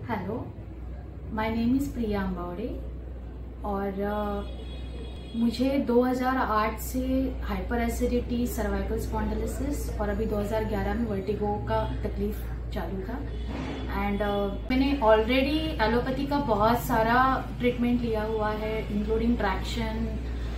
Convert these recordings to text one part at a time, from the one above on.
Hello, my name is Priya Ambawade और मुझे 2008 से हाइपर एसिडिटी, सर्वाइकल स्पॉन्डिलोसिस और अभी 2011 में वर्टिगो का तकलीफ चालू था। एंड मैंने ऑलरेडी एलोपैथी का बहुत सारा ट्रीटमेंट लिया हुआ है, including traction,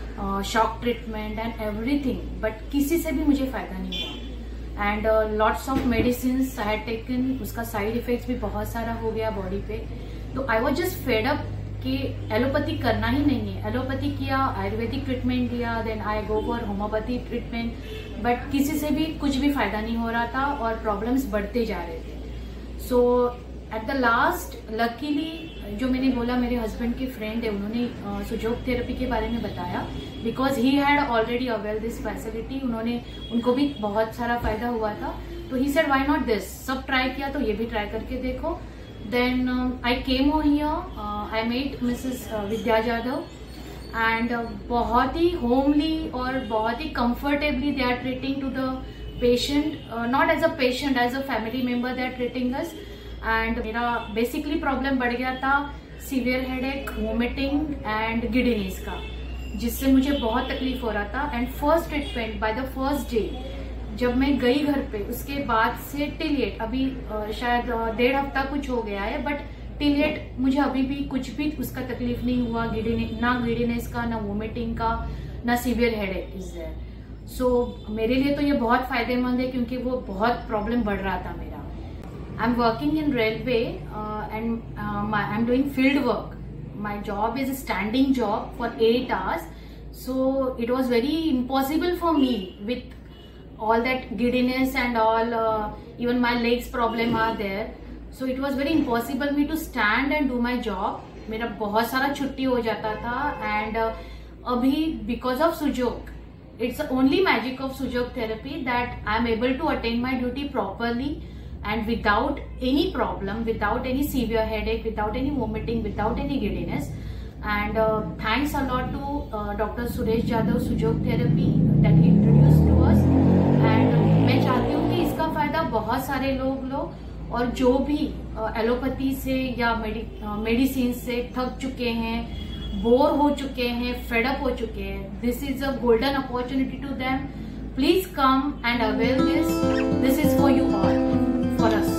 shock treatment and everything, but किसी से भी मुझे फ़ायदा नहीं हुआ। And lots of medicine I had taken, उसका साइड इफेक्ट्स भी बहुत सारा हो गया बॉडी पे। तो I was just fed up कि एलोपैथी करना ही नहीं है। एलोपैथी किया, आयुर्वेदिक ट्रीटमेंट लिया, then I go for homeopathy treatment, but किसी से भी कुछ भी फायदा नहीं हो रहा था और प्रॉब्लम्स बढ़ते जा रहे थे। So at the last luckily जो मैंने बोला, मेरे हस्बैंड के फ्रेंड है, उन्होंने सुजोग थेरेपी के बारे में बताया, because he had already avail this facility. उनको भी बहुत सारा फायदा हुआ था, तो he said why not this, सब ट्राई किया तो ये भी ट्राई करके देखो। Then I came here, I met Mrs Vidya Jadhav and बहुत ही होमली और बहुत ही comfortably they are treating to the patient, not as a patient, as a family member they are treating us. And मेरा बेसिकली प्रॉब्लम बढ़ गया था severe headache, vomiting and giddiness का, जिससे मुझे बहुत तकलीफ हो रहा था। And first treatment by the first day जब मैं गई घर पे, उसके बाद से टिल येट अभी शायद 1.5 हफ्ता कुछ हो गया है, बट टिल येट मुझे अभी भी कुछ भी उसका तकलीफ नहीं हुआ, ना गिडीनेस का, ना वोमिटिंग का, ना severe headache is there. So मेरे लिए तो ये बहुत फायदेमंद है, क्योंकि वो बहुत प्रॉब्लम बढ़ रहा था मेरा। I am working in railway and I am doing field work. My job is a standing job for 8 hours, so it was very impossible for me with all that giddiness and all, even my legs problem are there, so it was very impossible me to stand and do my job. मेरा बहुत सारा छुट्टी हो जाता था and अभी because of Sujok, it's the only magic of Sujok therapy that I am able to attend my duty properly and without any problem, without any severe headache, without any vomiting, without any giddiness. And thanks a lot to Dr. Suresh Jadhav, Sujok Therapy, that he introduced to us. And मैं चाहती हूँ कि इसका फायदा बहुत सारे लोग लो, और जो भी एलोपैथी से या मेडिसिन से थक चुके हैं, बोर हो चुके हैं, फेडअप हो चुके हैं, this is a golden opportunity to them. Please come and avail this. This is for you all, for us.